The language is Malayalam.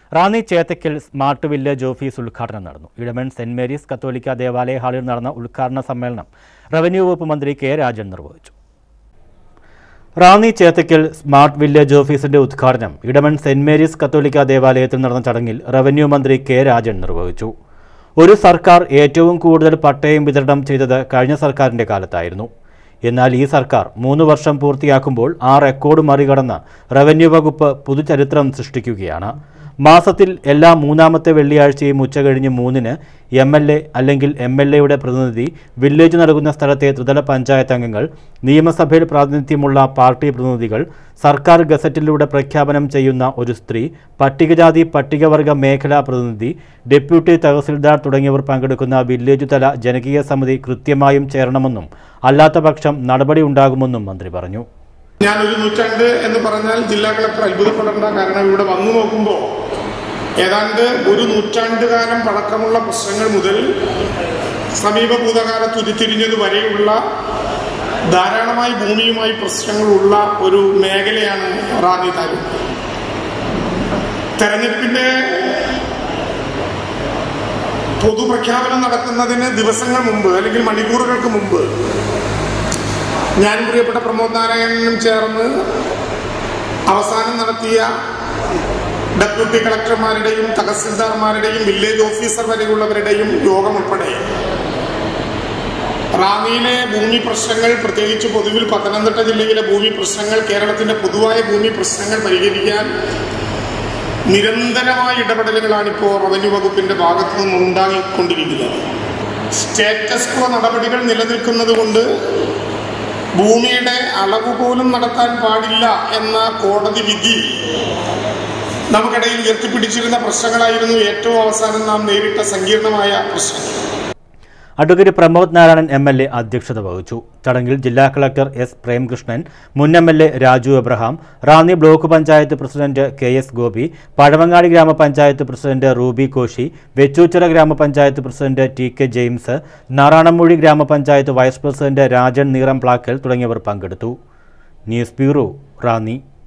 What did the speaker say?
Ranni Chethackal smart village office ഉദ്ഘാടനം നടന്നു. ഇടമൺ സെന്റ് മേരീസ് കത്തോലിക്ക ദേവാലയ ഹാളിൽ നടന്ന ഉദ്ഘാടന സമ്മേളനം റവന്യൂ വകുപ്പ് മന്ത്രി കെ രാജൻ നിർവഹിച്ചു. റാന്നി ചേത്തക്കൽ സ്മാർട്ട് വില്ലേജ് ഓഫീസിന്റെ ഉദ്ഘാടനം ഇടമൺ സെന്റ് മേരീസ് കത്തോലിക്ക ദേവാലയത്തിൽ നടന്ന ചടങ്ങിൽ റവന്യൂ മന്ത്രി കെ രാജൻ നിർവഹിച്ചു. ഒരു സർക്കാർ ഏറ്റവും കൂടുതൽ പട്ടയം വിതരണം ചെയ്തത് കഴിഞ്ഞ സർക്കാരിന്റെ കാലത്തായിരുന്നു. എന്നാൽ ഈ സർക്കാർ 3 വർഷം പൂർത്തിയാക്കുമ്പോൾ ആ റെക്കോർഡ് മറികടന്ന് റവന്യൂ വകുപ്പ് പുതുചരിത്രം സൃഷ്ടിക്കുകയാണ്. മാസത്തിൽ എല്ലാ 3ാമത്തെ വെള്ളിയാഴ്ചയും ഉച്ചകഴിഞ്ഞ് 3-ന് MLA അല്ലെങ്കിൽ MLAയുടെ പ്രതിനിധി, വില്ലേജ് നൽകുന്ന സ്ഥലത്തെ ത്രിതല പഞ്ചായത്ത് അംഗങ്ങൾ, നിയമസഭയിൽ പ്രാതിനിധ്യമുള്ള പാർട്ടി പ്രതിനിധികൾ, സർക്കാർ ഗസറ്റിലൂടെ പ്രഖ്യാപനം ചെയ്യുന്ന ഒരു സ്ത്രീ, പട്ടികജാതി പട്ടികവർഗ മേഖലാ പ്രതിനിധി, ഡെപ്യൂട്ടി തഹസിൽദാർ തുടങ്ങിയവർ പങ്കെടുക്കുന്ന വില്ലേജ് തല ജനകീയ സമിതി കൃത്യമായും ചേരണമെന്നും അല്ലാത്തപക്ഷം നടപടി ഉണ്ടാകുമെന്നും മന്ത്രി പറഞ്ഞു. ഞാൻ ഒരു നൂറ്റാണ്ട് എന്ന് പറഞ്ഞാൽ ജില്ലാ കളക്ടർ അത്ഭുതപ്പെടേണ്ട. കാരണം ഇവിടെ വന്നു നോക്കുമ്പോൾ ഏതാണ്ട് ഒരു നൂറ്റാണ്ടുകാലം പഴക്കമുള്ള പ്രശ്നങ്ങൾ മുതൽ സമീപ ഭൂതകാലത്ത് ഉരുത്തിരിഞ്ഞത് വരെയുള്ള ധാരാളമായി ഭൂമിയുമായി പ്രശ്നങ്ങളുള്ള ഒരു മേഖലയാണ് റാന്നി താലൂക്ക്. തെരഞ്ഞെടുപ്പിന്റെ പൊതുപ്രഖ്യാപനം നടക്കുന്നതിന് ദിവസങ്ങൾ മുമ്പ് അല്ലെങ്കിൽ മണിക്കൂറുകൾക്ക് മുമ്പ് ഞാനും പ്രിയപ്പെട്ട പ്രമോദ് നാരായണനും ചേർന്ന് അവസാനം നടത്തിയ ഡെപ്യൂട്ടി കളക്ടർമാരുടെയും തഹസിൽദാർമാരുടെയും വില്ലേജ് ഓഫീസർ വരെയുള്ളവരുടെയും യോഗം ഉൾപ്പെടെ റാന്നിയിലെ ഭൂമി പ്രശ്നങ്ങൾ, പ്രത്യേകിച്ച് പൊതുവിൽ പത്തനംതിട്ട ജില്ലയിലെ ഭൂമി പ്രശ്നങ്ങൾ, കേരളത്തിന്റെ പൊതുവായ ഭൂമി പ്രശ്നങ്ങൾ പരിഹരിക്കാൻ നിരന്തരമായ ഇടപെടലുകളാണിപ്പോൾ റവന്യൂ വകുപ്പിന്റെ ഭാഗത്തു നിന്നും ഉണ്ടായിക്കൊണ്ടിരിക്കുന്നത്. സ്റ്റേറ്റസ് ക്വോ നടപടികൾ നിലനിൽക്കുന്നത് കൊണ്ട് ഭൂമിയുടെ അളവ് പോലും നടത്താൻ പാടില്ല എന്ന കോടതി വിധി നമുക്കിടയിൽ ഉയർത്തിപ്പിടിച്ചിരുന്ന പ്രശ്നങ്ങളായിരുന്നു ഏറ്റവും അവസാനം നാം നേരിട്ട സങ്കീർണമായ പ്രശ്നം. അഡ്വക്കേറ്റ് പ്രമോദ് നാരായണൻ MLA അധ്യക്ഷത വഹിച്ചു. ചടങ്ങിൽ ജില്ലാ കളക്ടർ S. പ്രേംകൃഷ്ണൻ, മുൻ MLA Raju Abraham, Ranni block panchayat president KS Gopi, Pazhavangadi ഗ്രാമപഞ്ചായത്ത് പ്രസിഡന്റ് റൂബി കോശി, വെച്ചൂച്ചിറ ഗ്രാമപഞ്ചായത്ത് പ്രസിഡന്റ് TK ജെയിംസ്, നാറാണമൂഴി ഗ്രാമപഞ്ചായത്ത് വൈസ് പ്രസിഡന്റ് രാജൻ നീറംപ്ലാക്കൽ തുടങ്ങിയവർ പങ്കെടുത്തു. News bureau, Ranni.